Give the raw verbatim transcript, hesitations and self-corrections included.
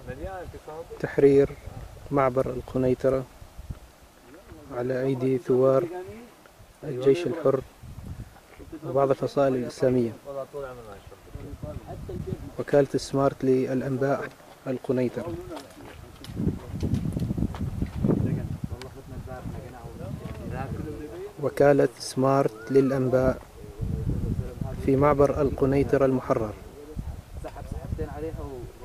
تحرير معبر القنيطرة على أيدي ثوار الجيش الحر وبعض الفصائل الإسلامية. وكالة سمارت للأنباء القنيطرة. وكالة سمارت للأنباء في معبر القنيطرة المحرر.